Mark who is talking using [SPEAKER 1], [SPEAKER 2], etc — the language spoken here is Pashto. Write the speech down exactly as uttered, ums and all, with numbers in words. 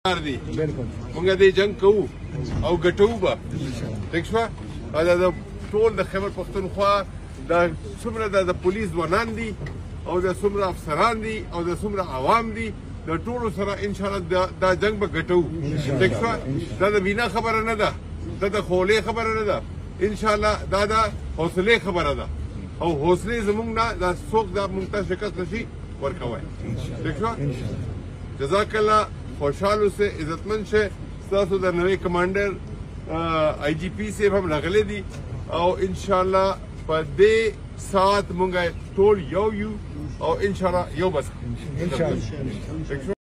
[SPEAKER 1] دي مونږ دې جنگ کوو او ګټو به ٹھیک شو دا د ټول د خیبر پښتونخوا د څومره د پولیس ځوانان دي او د څومره افسران دي او د څومره عوام دي د ټولو سره ان شاء الله دا جنگ به ګټو ٹھیک شو دا د وینا خبره نه ده دا د خولې خبره نه ده ان شاء الله دا د حوصله خبره ده او حوصله زمونږ نه دا څوک دا مونږ ته شکست نشي ورکوي ٹھیک شو جزاک الله خوشحال سے عزتمند سے ستاسو د نوې کمانډر آئی جی پی صاحب هم راغلي دي او ان شاء الله په دې سات مونږ ټول یو یو او ان شاء الله یو بس ان شاء الله